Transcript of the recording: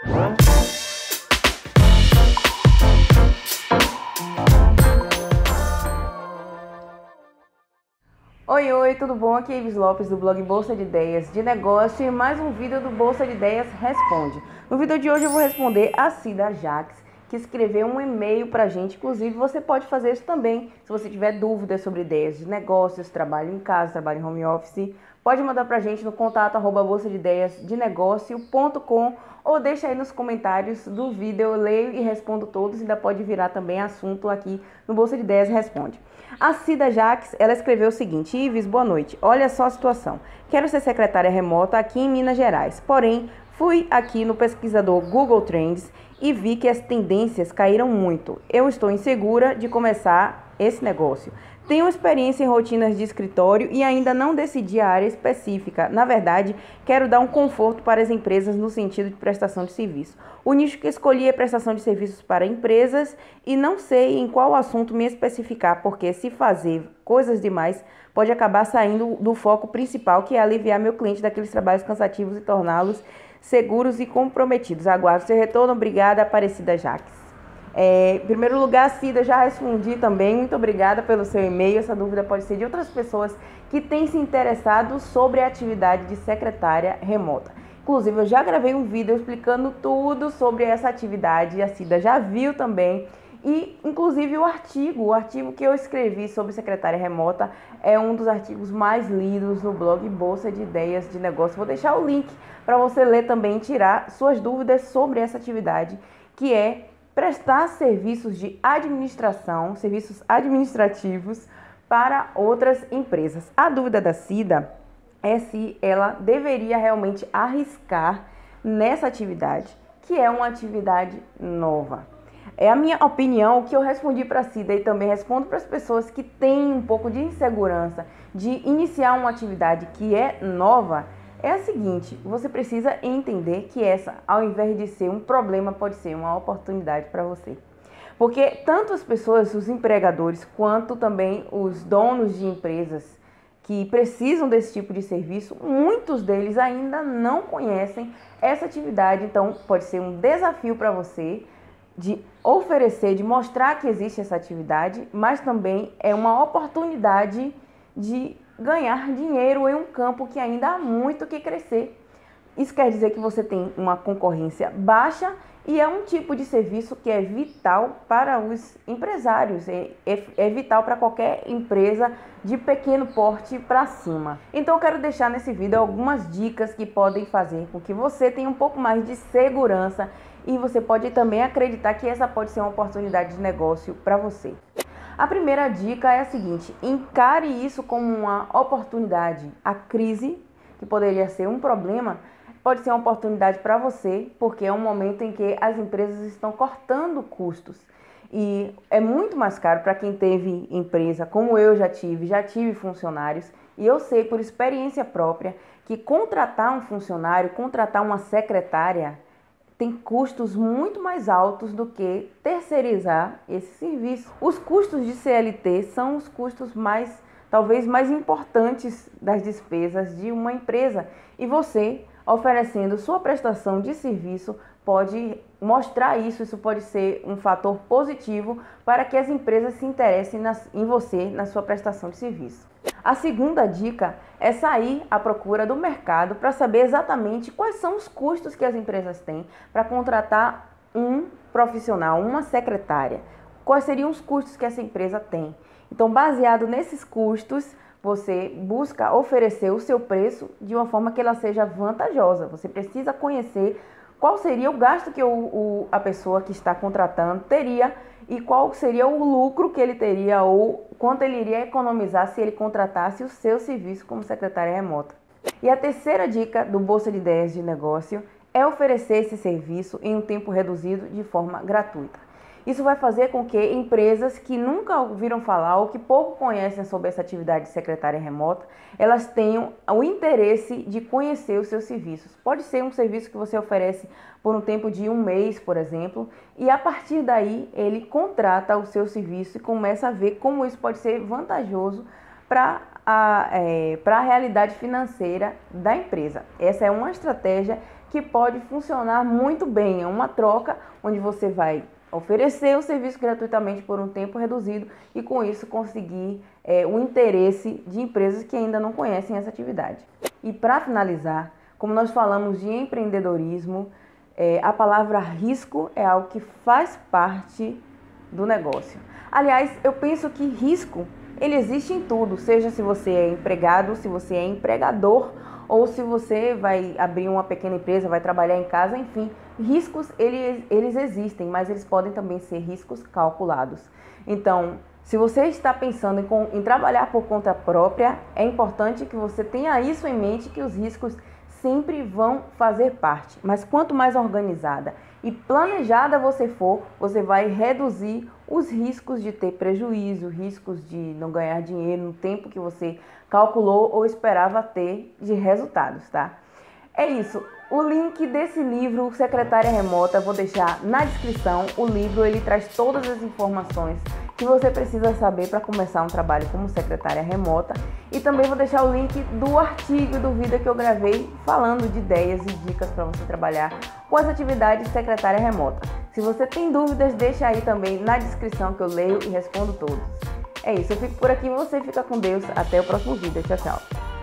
Oi, oi, tudo bom? Aqui é Ives Lopes do blog Bolsa de Ideias de Negócio e mais um vídeo do Bolsa de Ideias Responde. No vídeo de hoje eu vou responder a Cida Jacques, que escreveu um e-mail pra gente. Inclusive você pode fazer isso também, se você tiver dúvidas sobre ideias de negócios, trabalho em casa, trabalho em home office, pode mandar pra gente no contato @bolsadeideiasdenegócio.com ou deixa aí nos comentários do vídeo, eu leio e respondo todos, ainda pode virar também assunto aqui no Bolsa de Ideias Responde. A Cida Jacques, ela escreveu o seguinte: Ives, boa noite, olha só a situação, quero ser secretária remota aqui em Minas Gerais, porém fui aqui no pesquisador Google Trends e vi que as tendências caíram muito. Eu estou insegura de começar esse negócio. Tenho experiência em rotinas de escritório e ainda não decidi a área específica. Na verdade, quero dar um conforto para as empresas no sentido de prestação de serviço. O nicho que escolhi é prestação de serviços para empresas e não sei em qual assunto me especificar, porque se fazer coisas demais pode acabar saindo do foco principal, que é aliviar meu cliente daqueles trabalhos cansativos e torná-los seguros e comprometidos. Aguardo seu retorno. Obrigada, Aparecida Jacques. Em primeiro lugar, Cida, já respondi também. Muito obrigada pelo seu e-mail. Essa dúvida pode ser de outras pessoas que têm se interessado sobre a atividade de secretária remota. Inclusive, eu já gravei um vídeo explicando tudo sobre essa atividade. A Cida já viu também. E, inclusive, o artigo que eu escrevi sobre secretária remota é um dos artigos mais lidos no blog Bolsa de Ideias de Negócio. Vou deixar o link para você ler também e tirar suas dúvidas sobre essa atividade, que é prestar serviços de administração, serviços administrativos para outras empresas. A dúvida da Cida é se ela deveria realmente arriscar nessa atividade, que é uma atividade nova. É a minha opinião, o que eu respondi para a Cida e também respondo para as pessoas que têm um pouco de insegurança de iniciar uma atividade que é nova, é a seguinte: você precisa entender que essa, ao invés de ser um problema, pode ser uma oportunidade para você. Porque tanto as pessoas, os empregadores, quanto também os donos de empresas que precisam desse tipo de serviço, muitos deles ainda não conhecem essa atividade. Então, pode ser um desafio para você de oferecer, de mostrar que existe essa atividade, mas também é uma oportunidade de ganhar dinheiro em um campo que ainda há muito que crescer. Isso quer dizer que você tem uma concorrência baixa e é um tipo de serviço que é vital para os empresários, é vital para qualquer empresa de pequeno porte para cima. Então eu quero deixar nesse vídeo algumas dicas que podem fazer com que você tenha um pouco mais de segurança e você pode também acreditar que essa pode ser uma oportunidade de negócio para você. A primeira dica é a seguinte: encare isso como uma oportunidade. A crise, que poderia ser um problema, pode ser uma oportunidade para você, porque é um momento em que as empresas estão cortando custos. E é muito mais caro para quem teve empresa, como eu já tive funcionários, e eu sei por experiência própria que contratar um funcionário, contratar uma secretária, tem custos muito mais altos do que terceirizar esse serviço. Os custos de CLT são os custos talvez mais importantes das despesas de uma empresa. E você, oferecendo sua prestação de serviço, pode mostrar isso pode ser um fator positivo para que as empresas se interessem em você, na sua prestação de serviço. A segunda dica é sair à procura do mercado para saber exatamente quais são os custos que as empresas têm para contratar um profissional, uma secretária. Quais seriam os custos que essa empresa tem? Então, baseado nesses custos, você busca oferecer o seu preço de uma forma que ela seja vantajosa. Você precisa conhecer qual seria o gasto que a pessoa que está contratando teria e qual seria o lucro que ele teria ou quanto ele iria economizar se ele contratasse o seu serviço como secretária remota. E a terceira dica do Bolsa de Ideias de Negócio é oferecer esse serviço em um tempo reduzido de forma gratuita. Isso vai fazer com que empresas que nunca ouviram falar ou que pouco conhecem sobre essa atividade de secretária remota, elas tenham o interesse de conhecer os seus serviços. Pode ser um serviço que você oferece por um tempo de 1 mês, por exemplo, e a partir daí ele contrata o seu serviço e começa a ver como isso pode ser vantajoso para para a realidade financeira da empresa. Essa é uma estratégia que pode funcionar muito bem. É uma troca onde você vai oferecer o serviço gratuitamente por um tempo reduzido e com isso conseguir o interesse de empresas que ainda não conhecem essa atividade. E para finalizar, como nós falamos de empreendedorismo, a palavra risco é algo que faz parte do negócio. Aliás, eu penso que risco, ele existe em tudo, seja se você é empregado, se você é empregador, ou se você vai abrir uma pequena empresa, vai trabalhar em casa, enfim. Riscos, eles existem, mas eles podem também ser riscos calculados. Então, se você está pensando em trabalhar por conta própria, é importante que você tenha isso em mente, que os riscos sempre vão fazer parte. Mas quanto mais organizada e planejada você for, você vai reduzir os riscos de ter prejuízo, riscos de não ganhar dinheiro no tempo que você calculou ou esperava ter de resultados, tá? É isso. O link desse livro, Secretária Remota, vou deixar na descrição. O livro, ele traz todas as informações que você precisa saber para começar um trabalho como secretária remota. E também vou deixar o link do artigo e do vídeo que eu gravei falando de ideias e dicas para você trabalhar com as atividades de secretária remota. Se você tem dúvidas, deixa aí também na descrição que eu leio e respondo todos. É isso, eu fico por aqui, você fica com Deus. Até o próximo vídeo. Tchau, tchau.